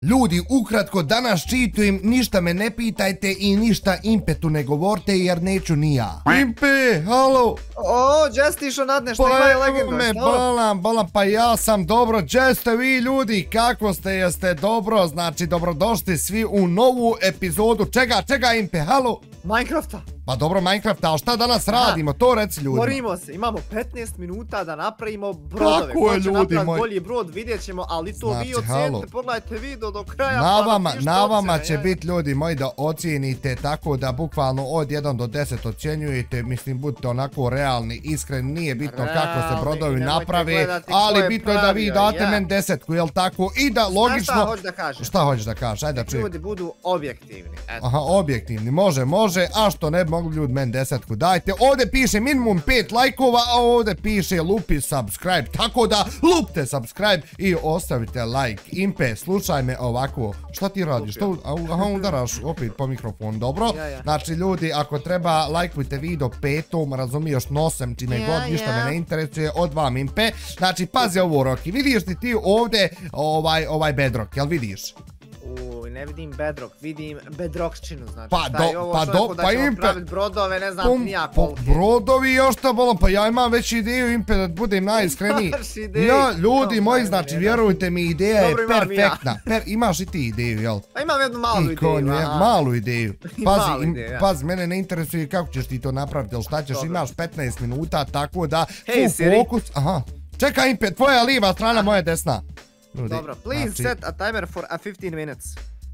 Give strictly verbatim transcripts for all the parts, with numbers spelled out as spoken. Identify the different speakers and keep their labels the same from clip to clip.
Speaker 1: Ljudi, ukratko, danas čitujem, ništa me ne pitajte i ništa Impetu ne govorite jer neću ni ja. Impe, halo!
Speaker 2: O, gdje si išao nadne, šta ima je legenda?
Speaker 1: Me bolam, bolam, pa ja sam dobro, gdje ste vi ljudi, kako ste, jeste dobro, znači dobrodošli svi u novu epizodu, čega, čega Impe, halo?
Speaker 2: Minecrafta.
Speaker 1: Pa dobro, Minecrafta, ali šta danas radimo, to reci ljudima.
Speaker 2: Borimo se, imamo petnaest minuta da napravimo brodove.
Speaker 1: Kako je, ljudi moji?
Speaker 2: Bolji brod, vidjet ćemo, ali to vi ocijenite, pogledajte video do kraja.
Speaker 1: Na vama, na vama će biti ljudi moji da ocijenite tako da bukvalno od jedan do deset ocjenjujete, mislim budite onako realni, iskreni, nije bitno kako se brodovi naprave, ali bitno je da vi date men desetku, jel tako? I da logično...
Speaker 2: Šta hoćeš da kažem?
Speaker 1: Šta hoćeš da kažeš, ajde da čujem.
Speaker 2: Ljudi budu objektivni.
Speaker 1: Aha, objektivni, može, može, a što ne mogli ljudi men desetku dajte. Ovdje piše minimum pet lajkova, a ovdje piše lupi subscribe, tako da lupte subscribe i ostavite like. Impe, slušaj me ovako, šta ti radiš? Aha, udaraš opet po mikrofon, dobro? Znači ljudi, ako treba, lajkujte video petom, razumiješ, nosem, čime god, ništa me ne interesuje, od vam Impe. Znači, pazi ovo Roki, vidiš li ti ovdje ovaj bedrock, jel vidiš?
Speaker 2: Uj, ne vidim bedrock, vidim bedrockčinu, znači
Speaker 1: pa
Speaker 2: šta je ovo
Speaker 1: pa
Speaker 2: što
Speaker 1: do,
Speaker 2: neko da
Speaker 1: pa
Speaker 2: ćemo
Speaker 1: Impe,
Speaker 2: praviti brodove, ne znam
Speaker 1: pom,
Speaker 2: nija
Speaker 1: po,
Speaker 2: koliki.
Speaker 1: Brodovi još šta bolam, pa ja imam već ideju Impe da budem najiskreniji. Ja, ljudi moji, znači vjerujte mi, ideja je perfektna. Per, imaš i ti ideju, jel?
Speaker 2: Pa imam jednu malu ideju, aha.
Speaker 1: Malu ideju. Pazi, pazi, mene ne interesuje kako ćeš ti to napraviti, jel šta ćeš, imaš petnaest minuta, tako da, full fokus, aha. Čekaj Impe, tvoja lijeva strana, moja desna.
Speaker 2: Dobro, please set a timer for a fifteen minutes.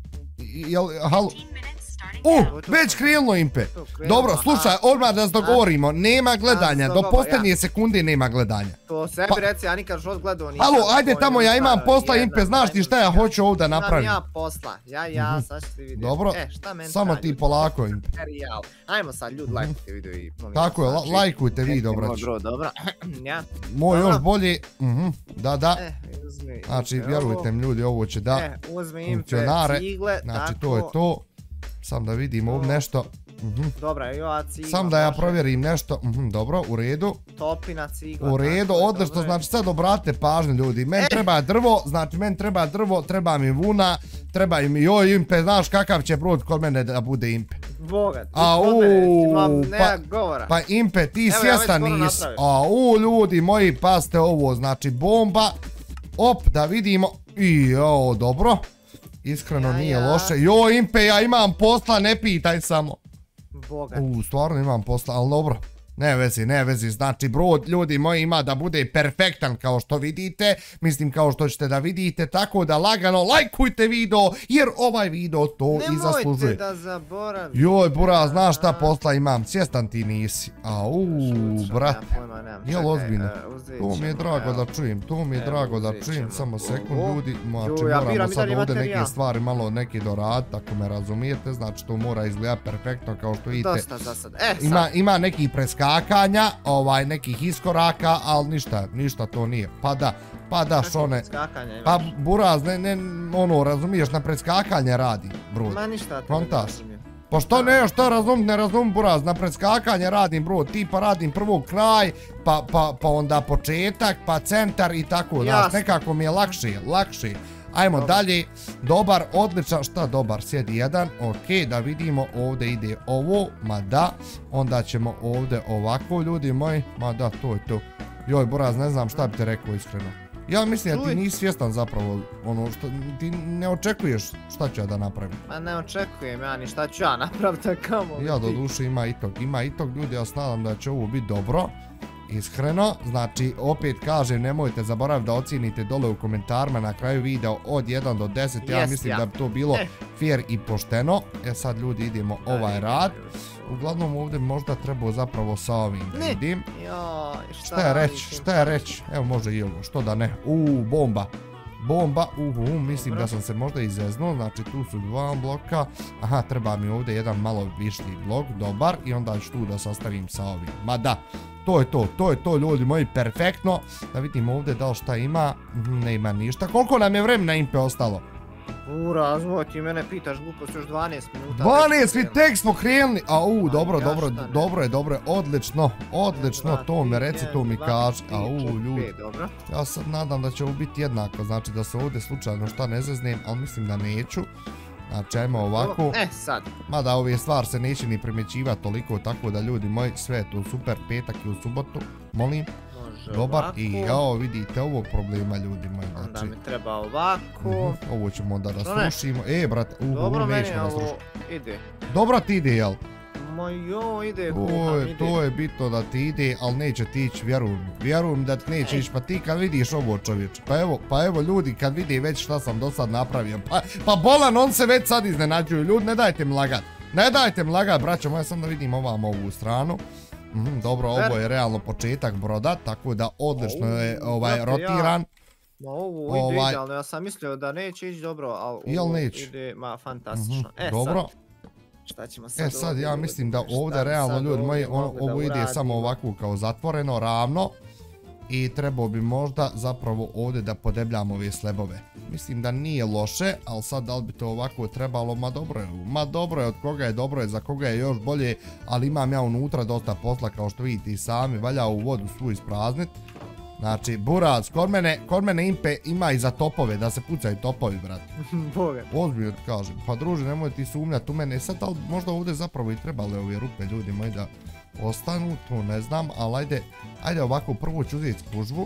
Speaker 1: Jel, halo? U, već krenilo Impe. Dobro, slušaj, odmah da se dogovorimo, nema gledanja, do posljednje sekunde nema gledanja.
Speaker 2: To sebi reci, ja nikad život gledao nisam.
Speaker 1: Halo, ajde tamo, ja imam posla Impe, znaš ti šta ja hoću ovdje napraviti?
Speaker 2: Imam ja posla, ja, ja, sad ću ti vidjeti.
Speaker 1: Dobro, samo ti polako Impe.
Speaker 2: Ajmo sad, ljudi, lajkujte video i...
Speaker 1: Tako je, lajkujte video, braći.
Speaker 2: Dobro, ja.
Speaker 1: Moj još bolji, da, da. Znači, vjerujte mi ljudi, ovo će da funkcionare. Znači, to je to. Sam da vidim ovdje nešto.
Speaker 2: Dobra, ja cigla.
Speaker 1: Sam da ja provjerim nešto. Dobro, u redu.
Speaker 2: Topina cigla.
Speaker 1: U redu, odlično, znači sad obratite pažnju ljudi. Meni treba drvo, znači meni treba drvo, treba mi vuna, treba mi joj Impe, znaš kakav će brod kod mene da bude Impe.
Speaker 2: Boga, ti kod mene, imam nema govora.
Speaker 1: Pa Impe, ti svjestan nisi. Au, ljudi moji, pazite ovo, znači bomba. Op, da vidimo. I jo, dobro. Iskreno nije loše. Jo Impe, ja imam posla, ne pitaj samo.
Speaker 2: Boga.
Speaker 1: U, stvarno imam posla, ali dobro. Ne vezi, ne vezi, znači brod ljudi moji ima da bude perfektan kao što vidite, mislim kao što ćete da vidite, tako da lagano lajkujte video jer ovaj video to i zaslužuje.
Speaker 2: Nemojte da zaboravite.
Speaker 1: Joj bura, znaš šta posla imam, svjestan ti nisi. Au, brat, jel ozbiljno? To mi je drago da čujem, to mi je drago da čujem, samo sekund ljudi, znači moramo sad ovdje neke stvari malo neke doraditi, ako me razumijete, znači to mora izgledati perfektno kao što vidite.
Speaker 2: Dosta za sad, e sad.
Speaker 1: Ima neki preskakanja, ovaj, nekih iskoraka, ali ništa, ništa to nije. Pa da, pa da šone. Pa buraz, ne, ne, ono, razumiješ, na preskakanje radi, brod.
Speaker 2: Ma ništa to ne razumijem.
Speaker 1: Pa što ne, što razum, ne razum buraz, na preskakanje radim brod, tipa radim prvo kraj, pa, pa, pa onda početak, pa centar i tako, znaš, nekako mi je lakše, lakše. Ajmo dalje, dobar, odličan, šta dobar, sjedi jedan, ok, da vidimo, ovdje ide ovo, ma da, onda ćemo ovdje ovako, ljudi moji, ma da, to je to. Joj, buraz, ne znam šta bi te rekao iskreno. Ja mislim da ti nisi svjestan zapravo, ono, što ti ne očekuješ šta ću ja da napravim.
Speaker 2: Ma ne očekujem ja ni šta ću ja napraviti, kamo ti.
Speaker 1: Ja do duše ima i tog, ima i tog ljudi, ja se nadam da će ovo biti dobro. Iskreno, znači opet kažem, nemojte zaboraviti da ocijenite dole u komentarima na kraju videa od jedan do deset, ja mislim da bi to bilo fair i pošteno. E sad ljudi idemo ovaj rad. Uglavnom ovdje možda trebao zapravo sa ovim da vidim. Šta je reći, šta je reći, evo može i ovo, što da ne, uuu bomba. Bomba, uhu, mislim da sam se možda izeznuo, znači tu su dva bloka, aha, treba mi ovdje jedan malo višlji blok, dobar, i onda ću tu da sastavim sa ovim, ma da, to je to, to je to ljudi moji, perfektno, da vidim ovdje da li šta ima, ne ima ništa, koliko nam je vremena Impe ostalo?
Speaker 2: Ura, zvoj, ti mene pitaš glupost još dvanaest minuta.
Speaker 1: dvanaest mi tek smo krenuli. Au, dobro, dobro, dobro je, dobro je, odlično, odlično, to mi reci, to mi kaži. Au, ljudi. Ja sad nadam da će ovo biti jednako, znači da se ovdje slučajno šta ne zeznem, ali mislim da neću. Znači, ajmo ovako.
Speaker 2: E, sad.
Speaker 1: Mada ove stvari se neće ni primjećivati toliko, tako da ljudi moji, sve je to super, petak i u subotu, molim. Dobar, i evo vidite ovog problema ljudi moji.
Speaker 2: Onda mi treba ovako.
Speaker 1: Ovo ćemo onda da slušimo. E, brate,
Speaker 2: dobro meni ovo ide.
Speaker 1: Dobro ti ide, jel?
Speaker 2: Ma jo, ide.
Speaker 1: To je bitno da ti ide, ali neće ti ići, vjerujem. Vjerujem da ti neće ići, pa ti kad vidiš ovo čovječe. Pa evo, pa evo ljudi kad vidi već šta sam do sad napravio. Pa bolan, on se već sad iznenađuju. Ljudi, ne dajte mi lagat. Ne dajte mi lagat, braćo moja, sam da vidim ovam ovu stranu. Dobro, ovo je realno početak broda, tako da odlično je rotiran.
Speaker 2: Ma ovo ide idealno, ja sam mislio da neće ići dobro, ali ovo ide fantastično. E sad, šta ćemo sad ovdje?
Speaker 1: E sad, ja mislim da ovdje realno, ljudi moji, ovo ide samo ovako kao zatvoreno, ravno. I trebao bi možda zapravo ovdje da podebljamo ove slebove. Mislim da nije loše, ali sad da li bi to ovako trebalo, ma dobro je, ma dobro je, od koga je dobro je, za koga je još bolje, ali imam ja unutra dosta posla, kao što vidite i sami, valja u vodu svu ispraznit. Znači, burac, kod mene, kod mene impe ima i za topove, da se pucaju topovi, brate.
Speaker 2: Boga.
Speaker 1: Ozbiljno ti kažem, pa druže, nemoj ti sumnjati u mene, sad ali možda ovdje zapravo i trebale ove rupe, ljudi moji, da ostanu, to ne znam, ali ajde, ajde ovako prvo ću uzeti spužvu.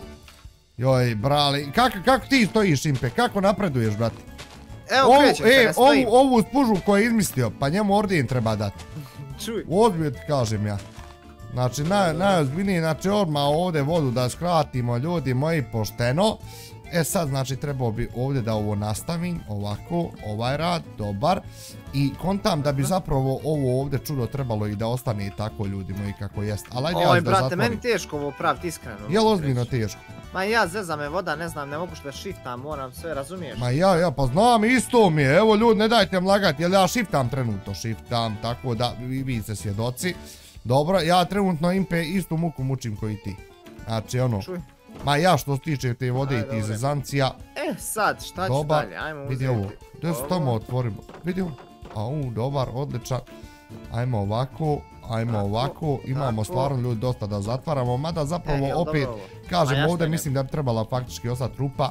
Speaker 1: Joj, brali, kako ti stojiš, impe, kako napreduješ, brate?
Speaker 2: Evo, krećem se, ne stojim.
Speaker 1: Ovu spužvu koju je izmislio, pa njemu orden treba dati.
Speaker 2: Čuj.
Speaker 1: Ozbiljno ti kažem ja. Znači, najozbiljnije, znači odmah ovdje vodu da skratimo, ljudi moji, pošteno. E sad, znači, trebao bi ovdje da ovo nastavim, ovako, ovaj rad, dobar. I kontam da bi zapravo ovo ovdje čudo trebalo i da ostane tako, ljudi moji, kako jest.
Speaker 2: Oj, brate, meni teško ovo praviti, iskreno.
Speaker 1: Jel ozbiljno teško?
Speaker 2: Ma ja, zeza me voda, ne znam, ne mogu što da shiftam, moram sve, razumiješ?
Speaker 1: Ma ja, ja, pa znam, isto mi je, evo ljudi, ne dajte mi lagati, jel ja shiftam trenutno, shiftam, tako da, vi ste svjedoci. Dobro, ja trenutno impe istu muku mučim koji ti. Znači, ono... Ma ja što se tiče te vode i ti zezancija.
Speaker 2: E sad, šta ću dalje, ajmo uzeti.
Speaker 1: Vidi ovo, gdje se tamo otvorimo, vidi ovo. Au, dobar, odličan. Ajmo ovako, ajmo ovako, imamo stvarno ljudi dosta da zatvaramo, mada zapravo opet, kažem ovdje, mislim da bi trebala faktički ostati rupa.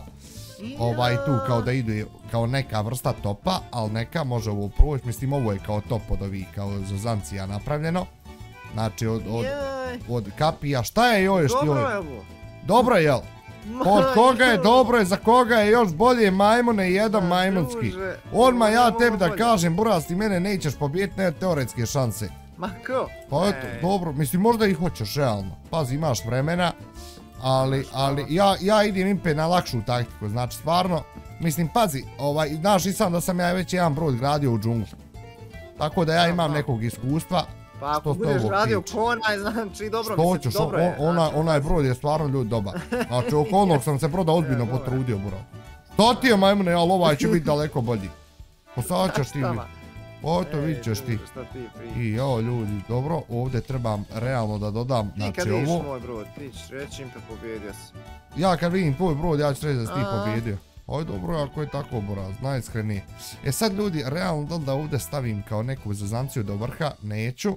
Speaker 1: Ovaj tu kao da ide kao neka vrsta topa, ali neka može ovo proći, mislim ovo je kao top od ovih, kao zezancija napravljeno. Znači od kapija, šta je još ti ovo?
Speaker 2: Dobro je ovo.
Speaker 1: Dobro je, jel? Od koga je dobro je, za koga je još bolje majmune i jedan majmunski. Odmah ja tebi da kažem, buraz, ti mene nećeš pobijeti, ne teoretske šanse.
Speaker 2: Ma ko?
Speaker 1: Pa eto, dobro, mislim možda i hoćeš, realno. Pazi, imaš vremena, ali ja idem impe na lakšu taktiku, znači stvarno, mislim, pazi, znaš i sam da sam ja već jedan brod gradio u džunglu. Tako da ja imam nekog iskustva.
Speaker 2: Pa ako budeš radio ko onaj, znači dobro mi se, dobro je.
Speaker 1: Onaj brod je stvarno ljudi dobar. Znači oko onog sam se broda ozbiljno potrudio, bro. Što ti je majmune, ali ovaj će biti daleko bolji. Pa sad ćeš ti vidjeti. Oto vidit ćeš ti. I jao ljudi, dobro, ovdje trebam realno da dodam, znači ovo.
Speaker 2: Ti kad vidiš moj brod, ti ćeš reći impe pobjedio si.
Speaker 1: Ja kad vidim tvoj brod, ja ću reći da si ti pobjedio. Oj dobro, ako je tako, buraz, najiskrenije. E sad ljudi, realno da ovdje stavim kao neku zezanciju do vrha, neću.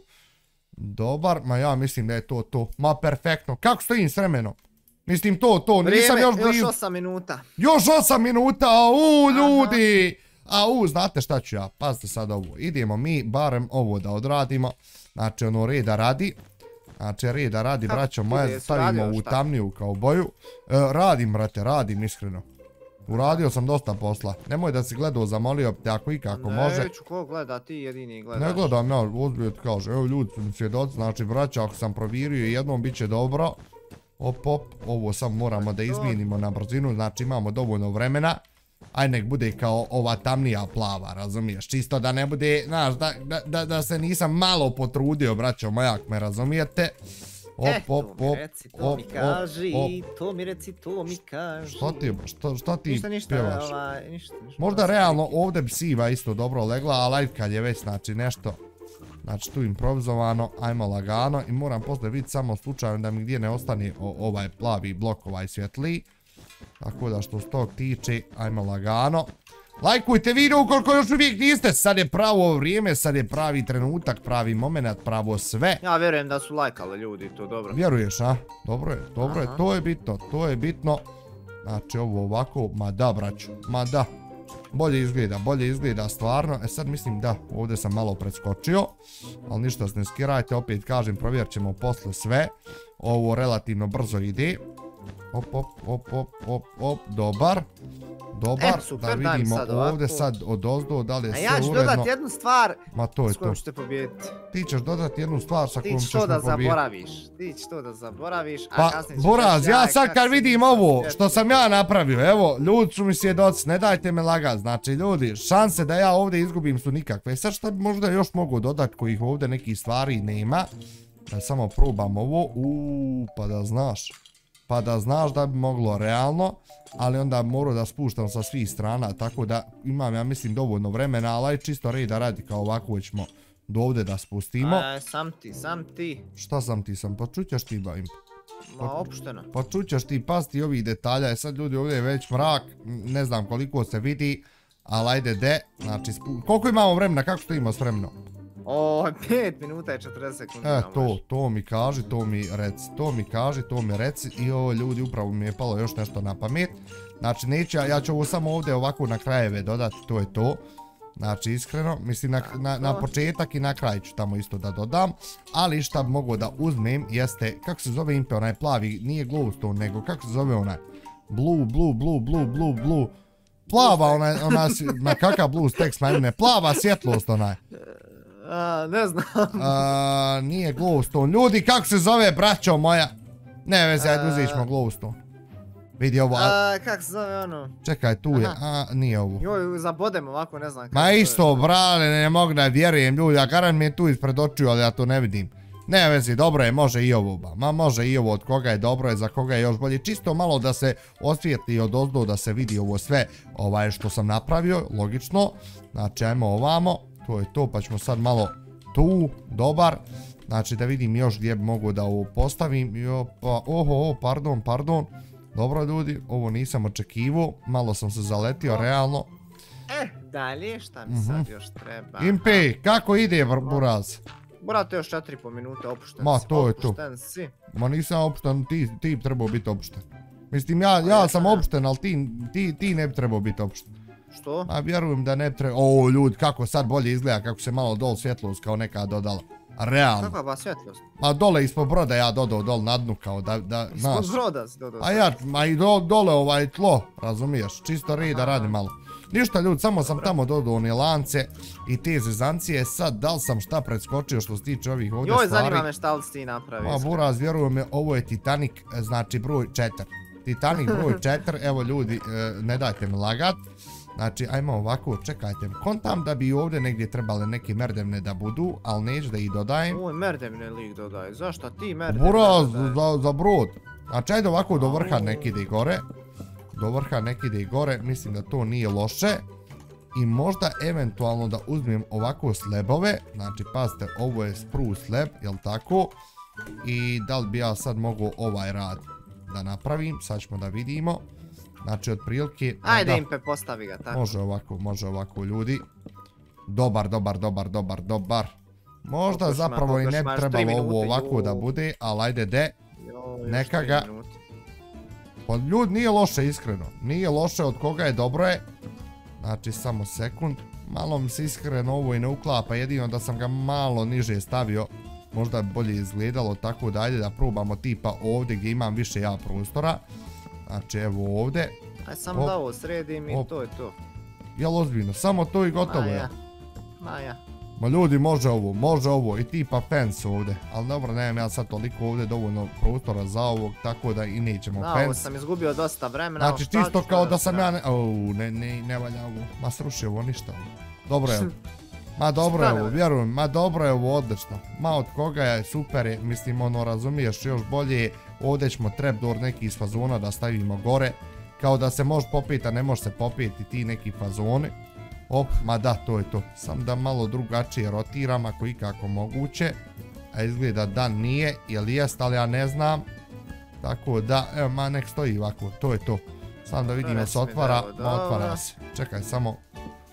Speaker 1: Dobar, ma ja mislim da je to to. Ma perfektno, kako stojim s vremenom? Mislim to, to, nisam još blizu.
Speaker 2: Vrijeme, još osam minuta.
Speaker 1: Još osam minuta, au ljudi! Au, znate šta ću ja, pazite sad ovo. Idemo mi barem ovo da odradimo. Znači ono reda radi. Znači reda radi, braćo moja, stavimo u tamniju kao boju. Radim, brate, radim iskreno. Uradio sam dosta posla. Nemoj da si gledao, zamolio te ako i kako može.
Speaker 2: Neću, ko gleda, ti jedini gledaš.
Speaker 1: Ne gledam ja, ozbiljno ti kaže. Evo ljudi su mi svjedoci, znači braća, ako sam provjerio jednom bit će dobro. Op, op, ovo sam moramo da izmijenimo na brzinu, znači imamo dovoljno vremena. Aj nek bude kao ova tamnija plava, razumiješ? Čisto da ne bude, znaš, da se nisam malo potrudio, braćo moja, ako me razumijete.
Speaker 2: E, to mi reci, to mi kaži, to mi reci, to mi kaži.
Speaker 1: Šta ti, šta ti
Speaker 2: ništa, ništa,
Speaker 1: pjevaš?
Speaker 2: Ovaj, ništa, ništa.
Speaker 1: Možda realno ovdje bi siva isto dobro legla, ali ajde kad je već, znači nešto, znači tu improvizovano, ajmo lagano i moram posle vidjeti samo slučajno da mi gdje ne ostane ovaj plavi blok, ovaj svjetliji. Tako da što s tog tiče, ajmo lagano. Lajkujte video ukoliko još uvijek niste. Sad je pravo vrijeme, sad je pravi trenutak, pravi moment, pravo sve.
Speaker 2: Ja vjerujem da su lajkali ljudi, to dobro.
Speaker 1: Vjeruješ, a? Dobro je, dobro je, to je bitno, to je bitno. Znači ovo ovako, ma da braću, ma da. Bolje izgleda, bolje izgleda stvarno. E sad mislim da, ovdje sam malo preskočio. Ali ništa se ne skirajte, opet kažem, provjerit ćemo posle sve. Ovo relativno brzo ide. Op, op, op, op, op, op, dobar. Dobar, da vidimo ovdje sad odozdo, da li je sve uredno.
Speaker 2: A ja ću dodati jednu stvar s kojom ćete pobijediti.
Speaker 1: Ti ćeš dodati jednu stvar sa kojom ćeš me pobijediti.
Speaker 2: Ti ćeš to da zaboraviš, ti ćeš to da zaboraviš, a
Speaker 1: pa,
Speaker 2: kasnije ćeš...
Speaker 1: Buraz, ja sad kad vidim ovo što sam ja napravio, evo, ljudi su mi svjedoci, ne dajte me lagat, znači ljudi, šanse da ja ovdje izgubim su nikakve. Sad šta možda još mogu dodati kojih ovdje nekih stvari nema, da samo probam ovo, uuu, pa da znaš. Pa da znaš da bi moglo realno, ali onda moram da spuštam sa svih strana, tako da imam, ja mislim, dovoljno vremena, ali čisto reda radi kao ovako ćemo do ovdje da spustimo.
Speaker 2: Aj, sam ti, sam ti.
Speaker 1: Šta sam ti sam, pa čućeš ti bavim.
Speaker 2: Ma, opušteno.
Speaker 1: Pa čućeš ti, pasti ovih detalja, je sad ljudi ovdje je već mrak, ne znam koliko se vidi, ali ajde de, znači, koliko imamo vremena, kako stojimo s vremenom?
Speaker 2: O, pet minuta i četrdeset sekundi.
Speaker 1: E, to, to mi kaži, to mi reci, to mi kaži, to mi reci i ovo ljudi upravo mi je palo još nešto na pamet. Znači neću, ja ću ovo samo ovdje ovako na krajeve dodati, to je to. Znači iskreno, mislim na, na, na početak i na kraj ću tamo isto da dodam. Ali šta bi mogo da uzmem jeste, kako se zove impe, onaj plavi, nije glowstone nego, kako se zove onaj? Blue, blue, blue, blue, blue, blue. Plava onaj, onaj, na kakav blue stacks najmine, plava svjetlost onaj.
Speaker 2: A, ne znam.
Speaker 1: A, nije glowstone. Ljudi, kako se zove, braćo moja? Ne veze, ajde uzet ćemo glowstone. Vidi ovo.
Speaker 2: A, kako se zove ono?
Speaker 1: Čekaj, tu je. A, nije ovo.
Speaker 2: Joj, zabodem ovako, ne znam kako.
Speaker 1: Ma isto, brale, ne mogu da vjerujem, ljudi. A garant mi je tu ispred očiju, ali ja to ne vidim. Ne vezi, dobro je, može i ovo, ba. Ma može i ovo, od koga je dobro je, za koga je još bolje. Čisto malo da se osvijetli od ozdo, da se vidi ovo sve ovaj što sam napravio, logično. Znači, ajmo ovamo. To je to, pa ćemo sad malo tu, dobar. Znači da vidim još gdje mogu da ovo postavim. Jo, pa, oho, pardon, pardon. Dobro ljudi, ovo nisam očekivao. Malo sam se zaletio, realno.
Speaker 2: Eh, dalje, šta mi sad još treba?
Speaker 1: Impe, kako ide, Buraz?
Speaker 2: Brate, još četiri i pol minute, opušten si.
Speaker 1: Ma, to je to.
Speaker 2: Opušten si.
Speaker 1: Ma nisam opušten, ti bi trebao biti opušten. Mislim, ja sam opušten, ali ti ne bi trebao biti opušten.
Speaker 2: Što?
Speaker 1: Ma vjerujem da ne treba... O, ljudi, kako sad bolje izgleda, kako se malo dol svjetlost kao neka dodala. Realno.
Speaker 2: Kakva ba svjetlost?
Speaker 1: Ma dole ispod broda ja dodao dol na dnu kao da, da, znaš.
Speaker 2: Ispod broda si dodao.
Speaker 1: A ja, ma i dole ovaj tlo, razumiješ, čisto reda radi malo. Ništa ljudi, samo sam tamo dodao one lance i te zezancije, sad da li sam šta preskočio što se tiče ovih ovdje stvari.
Speaker 2: Joj, zanima me šta li si ti napravio.
Speaker 1: Ma Buraz, vjerujem me, ovo je Titanic, znači broj četiri. Titanic broj četiri, evo ljudi, ne dajte me lagat. Znači, ajmo ovako, čekajte, kontam da bi ovdje negdje trebale neke merdevne da budu, ali neću da ih dodajem.
Speaker 2: Ovo je merdevne lik dodaje, zašto ti merdevne
Speaker 1: Buraz, za, za brod. Znači, ajde ovako do vrha neki ide gore. Do vrha neki ide gore, mislim da to nije loše. I možda eventualno da uzmem ovako slebove, znači, pazite, ovo je spruce slab, jel tako? I da li bi ja sad mogu ovaj rad da napravim, sad ćemo da vidimo. Znači, od prilike...
Speaker 2: Ajde, Impe, postavi ga tako.
Speaker 1: Može ovako, može ovako, ljudi. Dobar, dobar, dobar, dobar, dobar. Možda zapravo i ne bi trebalo ovo ovako da bude, ali ajde de. Neka ga... Pa ljudi, nije loše, iskreno. Nije loše, od koga je dobro je. Znači, samo sekund. Malo mi se iskreno ovo i ne uklapa, jedino da sam ga malo niže stavio. Možda bi bolje izgledalo, tako da ajde da probamo tipa ovdje gdje imam više ja prostora. Znači evo ovdje.
Speaker 2: Aj samo da ovo sredim i to je to.
Speaker 1: Jel ozbiljno, samo to i gotovo je.
Speaker 2: Ma ja.
Speaker 1: Ma ljudi, može ovo, može ovo i tipa fence ovdje. Ali dobro, nemam ja sad toliko ovdje dovoljno prostora za ovog, tako da i nećemo fence.
Speaker 2: Na ovo sam izgubio dosta vremena.
Speaker 1: Znači čisto kao da sam ja... Ouu, ne, ne, ne valja ovo. Ma sruši ovo ništa. Dobro je ovo. Ma dobro je ovo, vjerujem, ma dobro je ovo, odlično. Ma od koga je, super je, mislim ono razumiješ još bolje. Ovdje ćemo trapdoor neki iz fazona da stavimo gore. Kao da se može popeti, a ne može se popeti ti neki fazoni. Op, ma da, to je to. Sam da malo drugačije rotiram ako ikako moguće. A izgleda da nije, ili jest, ali ja ne znam. Tako da, evo, ma nek stoji ovako, to je to. Sam da vidimo se otvara, ma otvara se. Čekaj, samo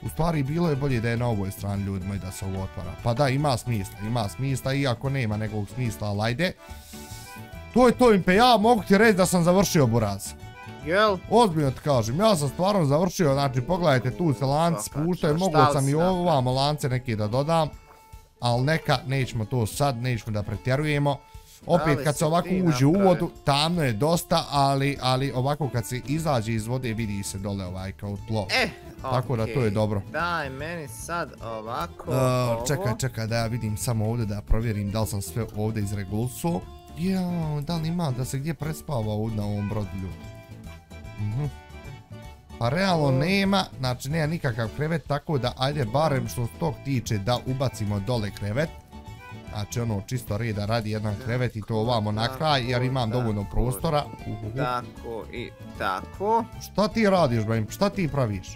Speaker 1: U stvari bilo je bolje da je na ovoj strani ljudi moji da se ovo otvara. Pa da, ima smisla, ima smisla, iako nema nekog smisla, ali ajde. To je to, Impe, ja mogu ti reći da sam završio buraz.
Speaker 2: Jel?
Speaker 1: Ozbiljno ti kažem, ja sam stvarno završio, znači pogledajte tu se lanci spuštaju, mogao sam i ovamo lance neke da dodam. Ali neka, nećemo to sad, nećemo da pretjerujemo. Opet kad se ovako uđe u vodu, tamno je dosta, ali, ali ovako kad se izađe iz vode vidi se dole ovaj kao tlo.
Speaker 2: Eh,
Speaker 1: tako da to je dobro.
Speaker 2: Daj meni sad ovako
Speaker 1: uh, ovo. Čekaj, čekaj da ja vidim samo ovdje da provjerim da li sam sve ovdje izregulsuo. Jao, da li ima da se gdje prespava ovdje na ovom brodilju? Uh-huh. Pa realno nema, znači nema nikakav krevet, tako da ajde barem što se tog tiče da ubacimo dole krevet. Znači ono čisto reda radi jedan krevet i to ovamo na kraj jer imam dovoljno prostora.
Speaker 2: Tako i tako.
Speaker 1: Šta ti radiš, Bajim? Šta ti praviš?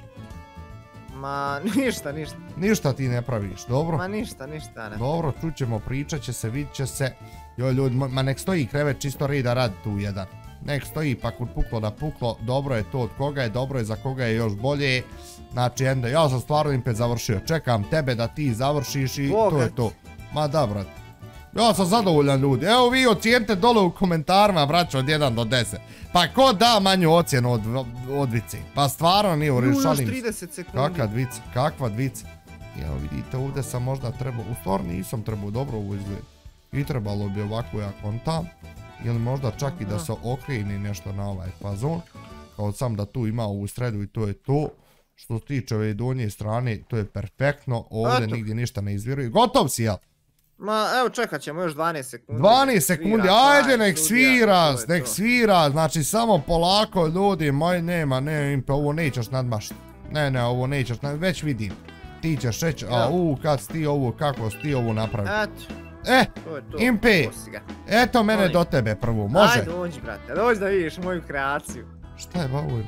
Speaker 2: Ma ništa, ništa.
Speaker 1: Ništa ti ne praviš, dobro?
Speaker 2: Ma ništa, ništa ne.
Speaker 1: Dobro, čućemo, pričat će se, vidit će se. Joj ljudi, ma nek stoji krevet čisto reda radi tu jedan. Nek stoji pa kud puklo da puklo, dobro je to od koga je, dobro je za koga je još bolje. Znači, enda, ja sam stvarno Impe završio, čekam tebe da ti završiš i to je to. Ma da, brat. Ja sam zadovoljan ljudi. Evo vi ocijenite dole u komentarima, braćo, od jedan do deset. Pa ko da manju ocjenu od, od vice? Pa stvarno nije u rešalim.
Speaker 2: Još trideset sekundi.
Speaker 1: Kakva dvica, kakva dvica. Evo vidite, ovdje sam možda trebao, u stvari nisam trebao dobro ovo izgled. I trebalo bi ovako ja kontam. Ili možda čak i da se okreni nešto na ovaj fazon. Kao sam da tu ima ovu sredu i to je to. Što se tiče ove donje strane, to je perfektno. Ovdje nigdje ništa ne izviruje. Gotov si, jel?
Speaker 2: Ma evo čekat ćemo još dvanaest sekundi.
Speaker 1: dvanaest sekundi, ajde nek svira, nek svira, znači samo polako ljudi, moj nema, ne Impe, ovo nećeš nadmašiti. Ne, ne, ovo nećeš nadmašiti, već vidim. Ti ćeš reći, a u, kad si ti ovo, kako si ti ovo napravio.
Speaker 2: Eto.
Speaker 1: E, Impe, eto mene do tebe prvo, može?
Speaker 2: Ajde dođi brate, dođi da vidiš moju kreaciju.
Speaker 1: Šta je ovo?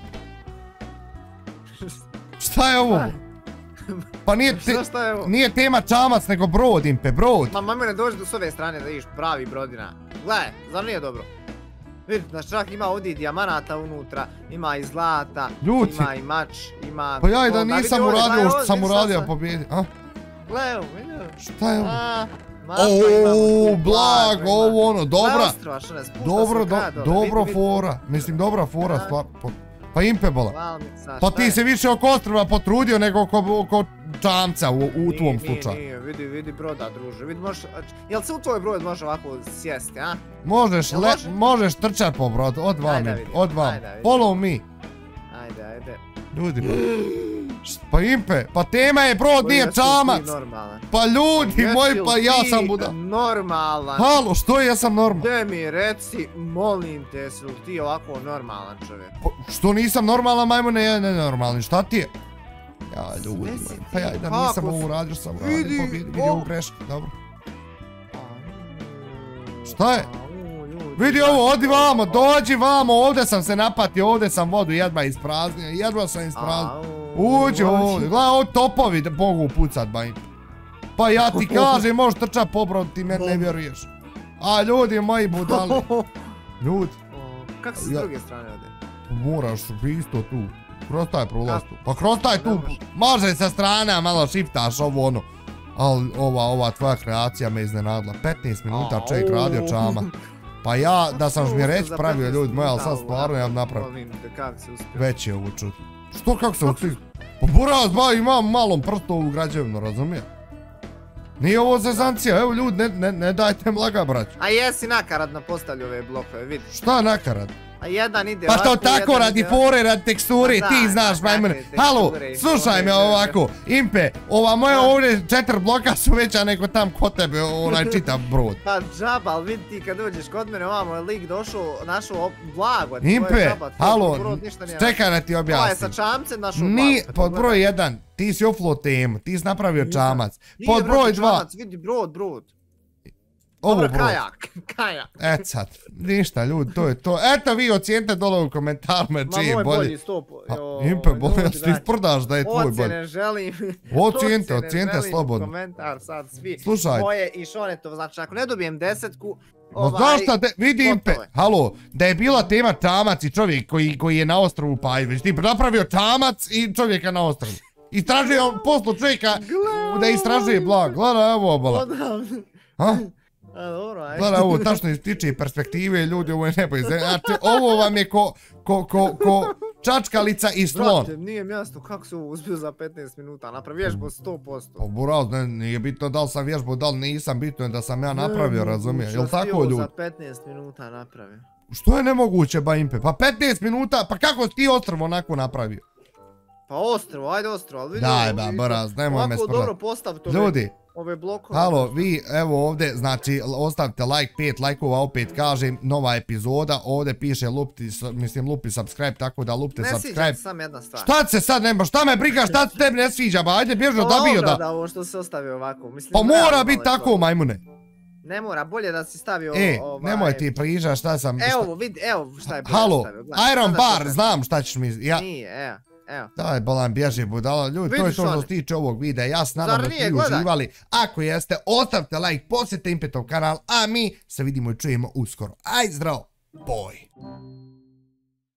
Speaker 1: Šta je ovo? Pa nije tema čamac, nego brod, Impe, brod.
Speaker 2: Ma mene dođi s ove strane da vidiš pravi brodina. Gledaj, zar nije dobro? Vidite, znaš čak ima ovdje i dijamanata unutra, ima i zlata, ima i mač, ima...
Speaker 1: Pa ja i da nisam uradio što sam uradio pobjedi, a?
Speaker 2: Gledaj, evo, vidio.
Speaker 1: Šta je ovo? Oooo, blag, ovo ono, dobra. Dobro, dobro fora, mislim dobra fora stvar. Pa Impe bola, pa ti se više oko ostrva potrudio nego oko čamca u tvom slučaju.
Speaker 2: Nije, nije, vidi, vidi broda druže, vidi možeš, jel se u tvoj brod može ovako sjesti, a?
Speaker 1: Možeš, možeš trčat po brodu, od vam, od vam, follow me.
Speaker 2: Ajde, ajde.
Speaker 1: Ljudi, pa Impe, pa tema je brod, nije čamac. Pa ljudi moji, pa ja sam buda.
Speaker 2: Normalan.
Speaker 1: Halo, što je, ja sam normalan.
Speaker 2: Gde mi reci, molim te, jesi li ti ovako normalan čovjek?
Speaker 1: Što nisam normalan, majmune, je nenormalni, šta ti je? Ja, ljudi, pa ja da nisam ovo uradio, sam uradio, pobjedi, vidi ovu grešku, dobro. Šta je? Vidi ovo, odi vamo, dođi vamo, ovdje sam se napatio, ovdje sam vodu jedva ispraznio, jedva sam ispraznio. Uđi ovdje, gledaj ovo topovi da mogu pucat, bajim. Pa ja ti kažem, možeš trčat po brodu, ti meni ne vjeruješ. A ljudi moji budali. Ljudi.
Speaker 2: Kako si s druge strane ovdje?
Speaker 1: Moraš isto tu, kroz taj prolaz tu. Pa kroz taj tu, može sa strane, malo šiftaš ovo ono. Ali ova, ova tvoja kreacija me iznenadila, petnaest minuta čovjek radio čama. Pa ja, da sam mi reći pravio ljudi moji, ali sad stvarno ja napravio. Već je ovo čut. Što, kako se uspio? Pa buraz, ba, imam malom prstu ovu građevinu, razumije? Nije ovo zezancija, evo ljudi, ne dajte mlaga, brać.
Speaker 2: A jesi nakarad na postavlju ove blokove, vidi.
Speaker 1: Šta nakarad?
Speaker 2: A jedan ide
Speaker 1: ovako, pa što tako radi fore, radi teksture, ti znaš, majmune. Halo, slušaj me ovako, Impe, ova moja ovdje četiri bloka su veća nego tam kod tebe, onaj čitav brod.
Speaker 2: Pa džaba, ali vidi ti kad dođeš kod mene, ovamo je lik došao, našao blago.
Speaker 1: Impe, halo, čekaj da ti objasnim.
Speaker 2: Ovo je sa čamcem našao blago.
Speaker 1: Ni, pod broj jedan, ti si oflo temu, ti si napravio čamac. Pod broj dva.
Speaker 2: Vidi brod, brod.
Speaker 1: Ovo brod.
Speaker 2: Kajak, kajak.
Speaker 1: Et sad, ništa ljudi, to je to. Eto vi ocijenite dole u komentarima čiji je bolji.
Speaker 2: Ma moj bolji stop.
Speaker 1: Impe, bolji, ja ti isprdaš da je tvoj bolji.
Speaker 2: Ocjene želim.
Speaker 1: Ocijente, ocijente slobodno.
Speaker 2: Komentar sad svi.
Speaker 1: Slušaj.
Speaker 2: Moje i Šonetov, znači ako ne dobijem desetku,
Speaker 1: no znaš šta, vidi Impe, halo, da je bila tema čamac i čovjek koji je na ostrovu, pa već ti napravio čamac i čovjeka na ostrovu. Istražuje on poslu čovjeka da istražuje blag. Gledaj ovo obala. Ha? Gledaj ovo, tačno iz tiče perspektive, ljudi, ovo je nebo iz zemlje. Znači, ovo vam je ko, ko, ko, ko čačkalica i slon.
Speaker 2: Brate, nije mi jasno kako se ovo uspio za petnaest minuta, napravi vježbu sto posto.
Speaker 1: Pa buraz, nije bitno da li sam vježbu, da li nisam, bitno je da sam ja napravio, razumije, jel tako ljudi?
Speaker 2: Za petnaest minuta napravio.
Speaker 1: Što je nemoguće, ba Impe? Pa petnaest minuta, pa kako ti ostrvo onako napravio?
Speaker 2: Pa ostrvo, ajde ostrvo, ali vidi...
Speaker 1: Daj ba, buraz, nemoj me sprdati.
Speaker 2: Ovako dobro postaviti
Speaker 1: ljudi,
Speaker 2: ove blokove.
Speaker 1: halo, vi, evo ovdje, znači, ostavite like, pet lajkova, opet kažem, nova epizoda, ovdje piše lupti, mislim, lupi subscribe, tako da lupte subscribe.
Speaker 2: Ne sviđa se sam jedna stvar.
Speaker 1: Šta se sad nema, šta me briga, šta se tebi ne sviđa, ba, ajde bježno da bio da...
Speaker 2: Pa obrada ovo što se ostavi ovako, mislim...
Speaker 1: Pa mora biti tako, majmune.
Speaker 2: Ne mora, bolje da si stavio
Speaker 1: E,
Speaker 2: ovaj...
Speaker 1: nemoj ti pričat šta sam...
Speaker 2: Evo, vidi, evo šta je bolje
Speaker 1: Halo,
Speaker 2: stavio.
Speaker 1: Iron Bar, znam šta ćeš mi...
Speaker 2: Nije, evo. Evo.
Speaker 1: Daj, bolan, bježi budala, ljudi, to je to što se tiče ovog videa, ja se nadam da ste uživali, ako jeste, ostavite like, posjetite Impetov kanal, a mi se vidimo i čujemo uskoro, aj zdravo, boj!